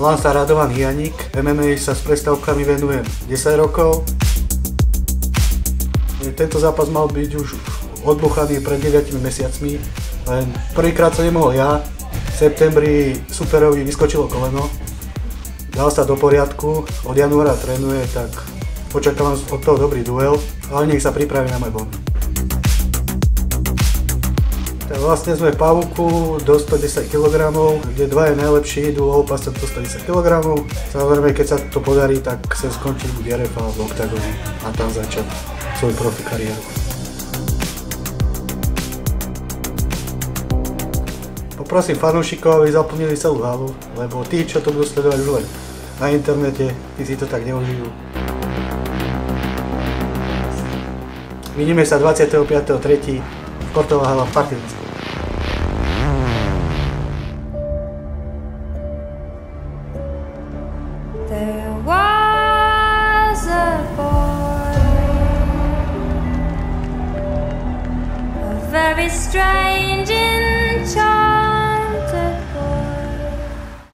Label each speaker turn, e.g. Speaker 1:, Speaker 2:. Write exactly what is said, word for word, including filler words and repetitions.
Speaker 1: Volám sa Radovan Janík, em em á sa s prestávkami venujem desať rokov. Tento zápas mal byť už odbuchaný pred deviatimi mesiacmi, len prvýkrát som nemohol ja. V septembri superovi vyskočilo koleno, dal sa do poriadku, od januára trénuje, tak očakávam od toho dobrý duel, ale nech sa pripraví na môj bon. Tak vlastne sme v Pavuku do stodesať kilogramov, kde dvaja najlepší idú o opasť do stodesať kilogramov. Samozrejme, keď sa to podarí, tak chcem skončiť v er ef á v Oktagone a tam začať svoju profi kariéru. Poprosím fanúšikov, aby zaplnili celú halu, lebo tí, čo to budú sledovať už len na internete, tí si to tak neužijú. Vidíme sa dvadsiateho piateho tretieho športová hala v Partizánsku.
Speaker 2: There was a boy, a very strange in charge.